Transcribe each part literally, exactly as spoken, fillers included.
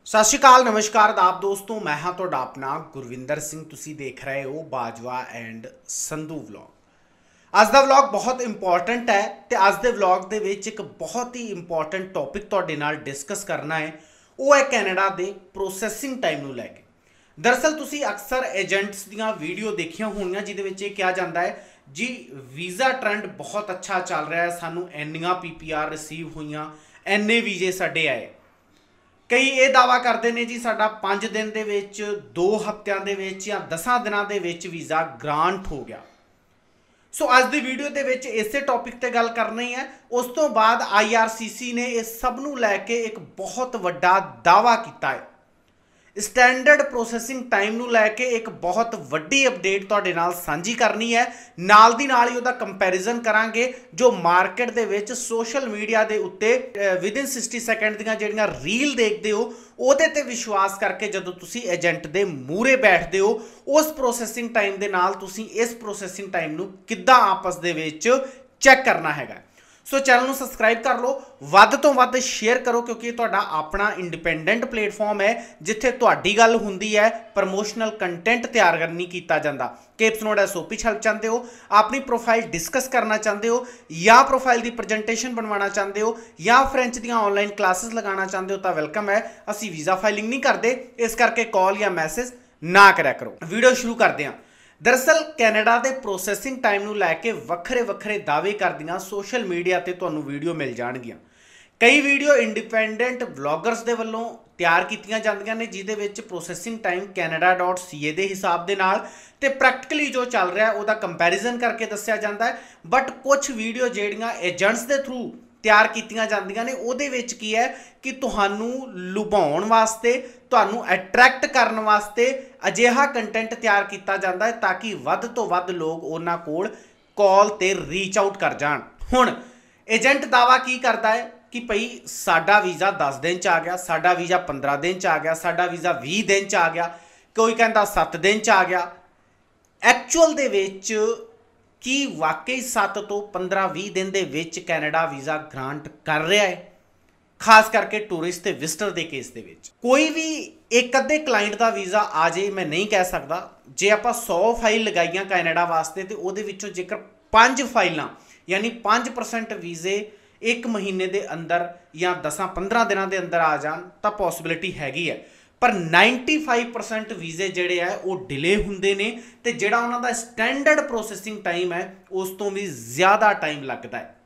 सत श्री अकाल नमस्कार आदाब दोस्तों, मैं हाँ तुहाडा अपना गुरविंदर सिंह। तुसी देख रहे हो बाजवा एंड संधू व्लॉग। अज का व्लॉग बहुत इंपॉर्टेंट है तो अज के व्लॉग के विच एक बहुत ही इंपॉर्टेंट टॉपिक तुहाडे नाल डिस्कस करना है। वो है कैनेडा के प्रोसैसिंग टाइम नूं लैके। दरअसल तुसी अक्सर एजेंट्स दीयां वीडियो देखियां होणियां जिहदे विच इह कहा जाता है जी वीज़ा ट्रेंड बहुत अच्छा चल रहा है, सानू इन्नियां पी पी आर रिसीव हुईयां, इन्ने वीजे साडे आए। कई ये दावा करते हैं जी साडा पाँच दिन दे विच, दो हफ्तियां दे विच या दसां दिनां दे विच वीज़ा ग्रांट हो गया। सो अज की वीडियो के विच इसे टॉपिक ते गल करनी है। उस तो बाद आई आर सी सी ने इस सब नूं लैके एक बहुत वड्डा दावा किया है। स्टैंडर्ड प्रोसैसिंग टाइम नूं लैके एक बहुत वड्डी अपडेट तुहाडे नाल सांझी करनी है। नाल दी नाल ही उहदा कंपैरिजन करांगे जो मार्केट दे विच सोशल मीडिया दे उत्ते विद इन सिक्सटी सैकेंड दीयां जिहड़ियां रील देखदे हो उहदे ते विश्वास करके जदों तुसीं एजेंट दे मूहरे बैठदे हो उस प्रोसैसिंग टाइम दे नाल तुसीं इस प्रोसैसिंग टाइम नूं किद्दां आपस दे विच चैक करना हैगा। सो चैनल नूं सबसक्राइब कर लो, वध तो वध शेयर करो क्योंकि तुहाडा अपना इंडिपेंडेंट प्लेटफॉर्म है जिथे तुहाडी गल हुंदी है, प्रमोशनल कंटेंट तैयार नहीं किया जाता। केप्स नोड एस ओ पी हेल्प चाहते हो, अपनी प्रोफाइल डिस्कस करना चाहते हो या प्रोफाइल की प्रजेंटेशन बनवाना चाहते हो या फ्रेंच दी ऑनलाइन क्लासेस लगाना चाहते हो तो वेलकम है। असी वीज़ा फाइलिंग नहीं करते, इस करके कॉल या मैसेज ना करा करो। वीडियो शुरू करते हैं। दरअसल कैनेडा के प्रोसैसिंग टाइम नूं लैके वक्रे वक्रे दावे करदियां सोशल मीडिया ते तुहानूं वीडियो मिल जाणगियां। कई वीडियो इंडिपेंडेंट ब्लॉगर्स दे वल्लों तैयार कीतियां जांदियां ने जिहदे विच processing time Canada dot C A दे हिसाब दे नाल ते प्रैक्टिकली जो चल रहा है उहदा कंपैरिजन करके दस्सिया जांदा है। बट कुछ वीडियो जिहड़ियां एजेंट्स दे थ्रू तैयार कीतियां जांदियां ने उहदे विच की है कि तुहानूं लुभाउण वास्ते, तुहानूं अट्रैक्ट करन वास्ते अजिहा कंटेंट तैयार किया जाता है ताकि वध तो वध लोग उन्हां कोल कॉल ते रीच आउट कर जाण। हुण एजेंट दावा की करता है कि भई साडा वीज़ा दस दिन च आ गया, साडा वीज़ा पंद्रह दिन च आ गया, साडा वीज़ा भी दिन च आ गया, कोई कहता सत्त दिन च आ गया। एक्चुअल दे विच कि वाकई सत्त तो पंद्रह भी दिन दे विच कैनेडा वीज़ा ग्रांट कर रहा है, खास करके टूरिस्ट ते विजिटर के केस दे विच। कोई भी एक अद्धे क्लाइंट का वीज़ा आ जाए मैं नहीं कह सकता। जे आप सौ फाइल लगाइयां कैनेडा वास्ते तो वो जेकर पाँच फाइलां यानी पाँच परसेंट वीज़े एक महीने के अंदर या दसां पंद्रह दिनों के अंदर आ जान तो पॉसिबिलिटी हैगी है। पर नाइनटी फाइव परसेंट वीज़े जिहड़े है वो डिले हुंदे ने ते जिहड़ा उन्हां दा स्टैंडर्ड प्रोसैसिंग टाइम है उस तो भी ज़्यादा टाइम लगता है।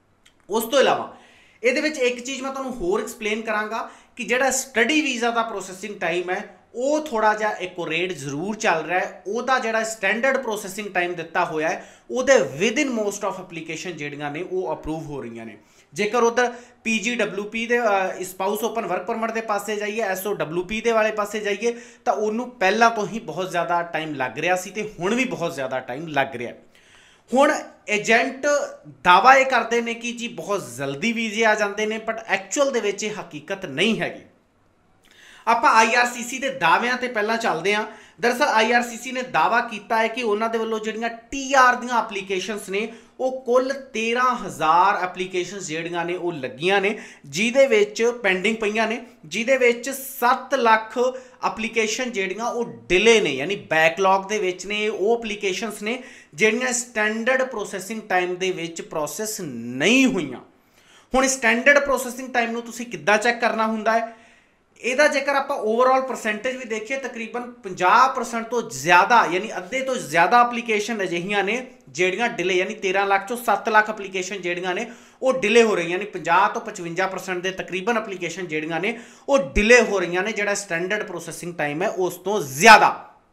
उस तो इलावा ਇਹਦੇ ਵਿੱਚ एक चीज़ मैं ਤੁਹਾਨੂੰ होर एक्सप्लेन करांगा कि ਜਿਹੜਾ स्टडी वीज़ा का प्रोसैसिंग टाइम है वो थोड़ा जिहा एक्यूरेट जरूर चल रहा है। ਉਹਦਾ ਜਿਹੜਾ स्टैंडर्ड प्रोसैसिंग टाइम दिता होया है ਉਹਦੇ within most of application ਜਿਹੜੀਆਂ ਨੇ ਉਹ अप्रूव हो रही ने। जेकर उधर पी जी डब्ल्यू पी दे स्पाउस ओपन वर्क परमिट के पासे जाइए, एस ओ डब्ल्यू पी दे वाले पासे जाइए तो उन्होंने पहला तो ही बहुत ज़्यादा टाइम लग रहा सी ते हुण भी बहुत ज़्यादा टाइम लग रहा है। हुण एजेंट दावा ये करते हैं कि जी बहुत जल्दी वीज़े आ जाते हैं, बट एक्चुअल दे विच हकीकत नहीं हैगी। ਆਪਾਂ आई आर सी सी के दाव्यां ते पहला चलते हैं। दरअसल आई आर सी सी ने दावा किया है कि उन्होंने दे वल्लों जिहड़ियां टी आर दीयां एप्लीकेशनस ने वो कुल तेरह हज़ार एप्लीकेशनस जिहड़ियां ने वो लगियां ने जिहदे विच पेंडिंग पईयां ने, जिहदे विच सत्त लख एप्लीकेशन जिहड़ियां वो डिले ने यानी बैकलॉग दे विच ने। वो एप्लीकेशनस ने जिहड़ियां स्टैंडर्ड प्रोसैसिंग टाइम दे विच प्रोसैस नहीं हुईयां। हुण स्टैंडर्ड प्रोसैसिंग टाइम नूं तुसीं किद्दां चैक करना हुंदा है? ਇਹਦਾ जेकर आप ओवरऑल परसेंटेज भी देखिए तकरीबन पचास परसेंट तो ज़्यादा यानी अद्धे तो ज़्यादा एप्लीकेशन अजिहियां ने ਜਿਹੜੀਆਂ डिले यानी तेरह लाख चो सत्त लाख एप्लीकेशन ਜਿਹੜੀਆਂ ਨੇ वो डिले हो रही यानी पचास तो पचवंजा परसेंट के तकरीबन एप्लीकेशन ਜਿਹੜੀਆਂ ने वो डिले हो रही ने। ਜਿਹੜਾ स्टैंडर्ड प्रोसैसिंग टाइम है उस तो ज़्यादा।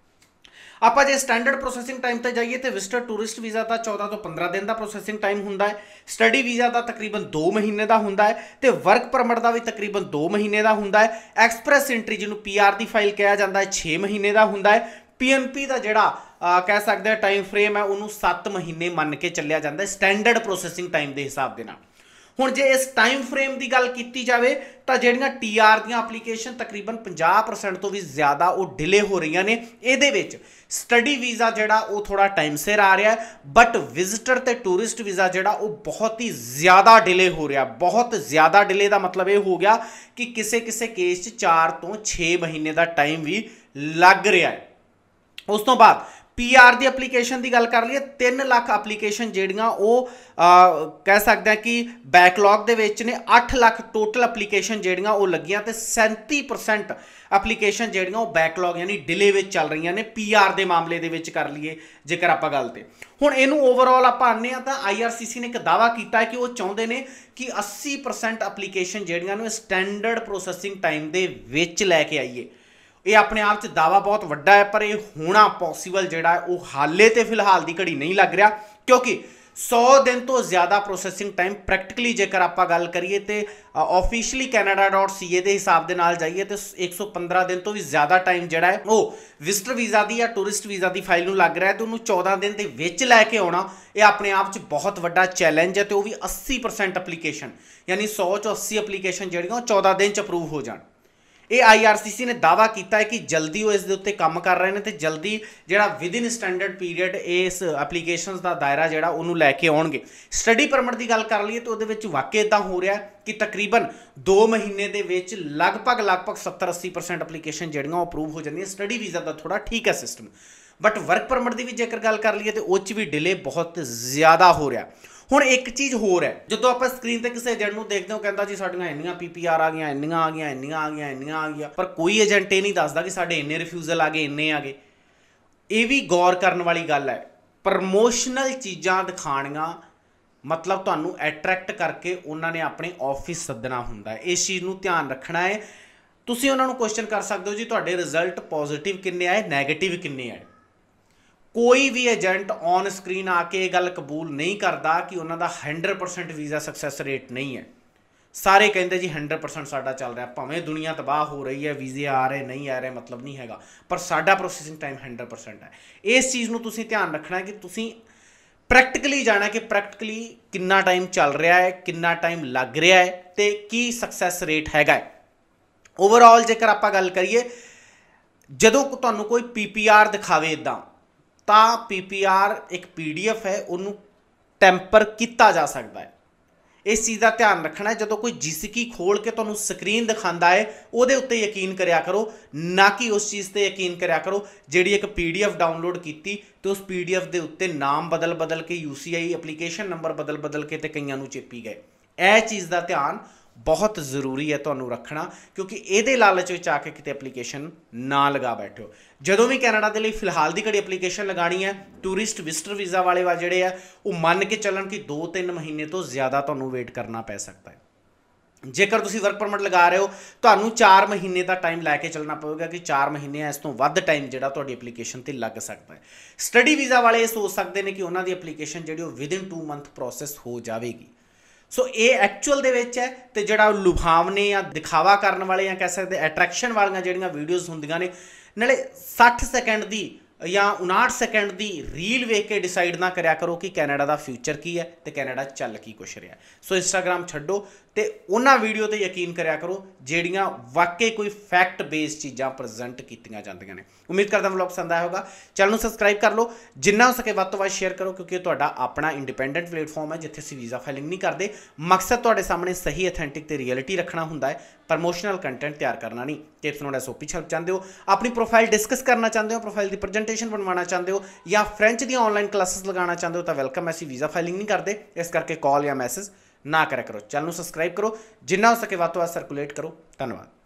आप जे स्टैंडर्ड प्रोसैसिंग टाइम पर जाइए तो विजिटर टूरिस्ट वीज़ा का चौदह तो पंद्रह दिन का प्रोसैसिंग टाइम होंदा है, स्टडी वीज़ा का तकरीबन दो महीने का होंदा है तो वर्क परमिट का भी तकरीबन दो महीने का होंदा है। एक्सप्रैस एंट्री जिन्होंने पी आर की फाइल कहा जाता है छे महीने का होंदा है। पी एन पी का जोड़ा कह सकते हैं टाइम फ्रेम है उन्होंने सत्त महीने मन के चलिया जाता है स्टैंडर्ड प्रोसैसिंग टाइम के हिसाब के नाल। हुण जे इस टाइम फ्रेम की गल की जाए तो जिहड़ियां टी आर दी एप्लीकेशन तकरीबन पचास परसेंट तो भी ज़्यादा वो डिले हो रही ने। इहदे विच स्टडी वीज़ा जिहड़ा वो थोड़ा टाइम सिर आ रहा है, बट विजिटर ते टूरिस्ट वीज़ा जिहड़ा वो बहुत ही ज़्यादा डिले हो रहा। बहुत ज़्यादा डिले का मतलब ये हो गया कि किसी किसी केस च चार तो छे महीने का टाइम भी लग रहा है। उस तो बाद पी आर दी एप्लीकेशन की गल कर लीए, तीन लाख एप्लीकेशन जिहड़ियां वो कह सकते हैं कि बैकलॉग दे विच ने। अठ लाख टोटल एप्लीकेशन जिहड़ियां वो लगियां ते सैंती परसेंट एप्लीकेशन जिहड़ियां वो बैकलॉग यानी डिले विच चल रही ने। पी आर दे मामले दे विच कर लीए जेकर आपां गल ते हुण इहनूं ओवरऑल आपां आने आ तां आई आर सी सी ने एक दावा किया है कि वो चाहुंदे ने कि अस्सी परसेंट एप्लीकेशन जिहड़ियां ने स्टैंडर्ड प्रोसैसिंग टाइम दे विच लैके आईए। ये अपने आप च दावा बहुत वड्डा है, पर यह होना पॉसीबल जिहड़ा है वो हाले तो फिलहाल की घड़ी नहीं लग रहा, क्योंकि सौ दिन तो ज़्यादा प्रोसैसिंग टाइम प्रैक्टिकली जेकर आप गल करिए तो officially Canada dot C A के हिसाब के नाल जाइए तो एक सौ पंद्रह दिन तो भी ज़्यादा टाइम जिहड़ा है वो विजिटर वीज़ा की या टूरिस्ट वीज़ा की फाइल में लग रहा है। तो उन्होंने चौदह दिन के विच लैके आना ये अपने आप च बहुत वड्डा चैलेंज है। तो वह भी अस्सी परसेंट एप्लीकेशन यानी सौ चो अस्सी एप्लीकेशन जिहड़ियां चौदह दिन च अप्रूव हो जाए। ये आई आर सी सी ने दावा किया है कि जल्दी वो इस उत्ते काम कर रहे हैं तो जल्दी जिहड़ा विद इन स्टैंडर्ड पीरियड इस एप्लीकेशन का दायरा जिहड़ा उन्होंने लैके आउणगे। स्टडी परमिट की गल कर लीए तो वो वाकई इदां हो रहा है कि तकरीबन दो महीने के विच लगभग लगभग सत्तर अस्सी परसेंट एप्लीकेशन जिहड़ियां अप्रूव हो जांदियां। स्टडी वीज़ा का थोड़ा ठीक है सिस्टम, बट वर्क परमिट की भी जेकर गल कर लीए तो उस भी डिले बहुत ज़्यादा हो रहा। हुण एक चीज़ होर है, जो आप स्क्रीन पर किसी एजेंट को देखते हो कहता जी साड़ियां इन्नियां पी पी आर आ गई, इन्नियां आ गई, इन्नियां आ गई, इन्नियां आ गई, पर कोई एजेंट ये नहीं दसदा कि साढ़े इन्ने रिफ्यूजल आ गए, इन्ने आ गए। ये भी गौर करने वाली गल है। प्रमोशनल चीज़ां दिखाणियां मतलब तुहानूं एट्रैक्ट करके उन्होंने अपने ऑफिस सदना हुंदा है। इस चीज़ नूं ध्यान रखना है। तुसीं उन्हां नूं क्वेश्चन कर सकते हो जी तुहाडे रिजल्ट पॉजिटिव किन्ने आए, नैगेटिव किन्ने आए। कोई भी एजेंट ऑन स्क्रीन आके ये गल कबूल नहीं करता कि उन्होंने hundred percent visa success rate नहीं है। सारे कहते जी हंड्रेड परसेंट साडा चल रहा, भावें दुनिया तबाह हो रही है, वीज़े आ रहे नहीं आ रहे मतलब नहीं हैगा, पर साडा प्रोसैसिंग टाइम हंड्रेड परसेंट है। इस चीज़ नूं तुसीं ध्यान रखना है कि तुसीं प्रैक्टिकली जाना कि प्रैक्टिकली कितना टाइम चल रहा है, कितना टाइम लग रहा है, तो की सक्सैस रेट हैगा। ओवरऑल जेकर आपां गल करिए, जदों तुहानूं कोई पी पी आर दिखावे इदां ਤਾਂ पी पी आर एक पी डी एफ है, उन्होंने टैंपर किया जा सकता है। इस चीज़ का ध्यान रखना है। जो कोई जिसकी खोल के तुहानूं स्क्रीन दिखाता है उहदे उत्ते यकीन करिया करो, ना कि उस चीज़ पर यकीन करिया करो जिहड़ी एक पी डी एफ डाउनलोड की तो उस पी डी एफ के उत्ते नाम बदल बदल के U C I application number बदल बदल के तो कईयां नूं चेपी गए। यह चीज़ का ध्यान बहुत जरूरी है तुहानूं रखना, क्योंकि ये लालच में आके किते एप्लीकेशन ना लगा बैठो। जदों भी कैनेडा के लिए फिलहाल की घड़ी एप्लीकेशन लगानी है, टूरिस्ट विजिटर वीज़ा वाले वा जिहड़े आ वो मन के चलन कि दो तीन महीने तो ज़्यादा तुहानूं वेट करना पै सकता है। जेकर तुसीं वर्क परमिट लगा रहे हो तुहानूं चार महीने का टाइम लैके चलना पवेगा कि चार महीने इस तो वध टाइम जिहड़ा तुहाडी एप्लीकेशन ते लग सकता है। स्टडी वीज़ा वाले ये सोच सकते हैं कि उन्हों की एप्लीकेशन जिहड़ी within two month process हो जाएगी। सो ये एक्चुअल दे विच है तो जिहड़ा लुभावने या दिखावा करने वाले या कह सकते अट्रैक्शन वाली जिहड़ियां वीडियोज़ हुंदियां ने, नाले साठ सैकेंड की या उनाहठ सैकेंड की रील वेख के डिसाइड ना करिया करो कि कैनेडा का फ्यूचर की है तो कैनेडा चल की कुछ रहा। सो इंस्टाग्राम छड्डो तो उन्होंने वीडियो तो यकीन करिया करो जिहड़ियां वाकई कोई फैक्ट बेस्ड चीज़ां प्रजेंट कीतियां जांदियां ने। उम्मीद करदा व्लॉग पसंद आया होगा। चैनल नूं सबसक्राइब कर लो, जिन्ना हो सके वध तो वध शेयर करो, क्योंकि तुहाडा अपना इंडिपेंडेंट प्लेटफॉर्म है जिथे असीं वीज़ा फाइलिंग नहीं करते। मकसद तुहाडे सामने सही अथेंटिक ते रियलिटी रखना हुंदा है, प्रमोशनल कंटेंट तैयार करना नहीं। Tips note S O P help चाहते हो, अपनी प्रोफाइल डिस्कस करना चाहते हो, प्रोफाइल की प्रजेंटेशन बनवाना चाहते हो या फ्रेंच दी ऑनलाइन क्लासेस लगाना चाहते हो तो वेलकम। ऐसी वीज़ा फाइलिंग नहीं करते, इस करके कॉल या मैसेज ना करा करो। चैनल नूं सबसक्राइब करो, जिन्ना हो सके वध तो वध सर्कुलेट करो। धन्यवाद।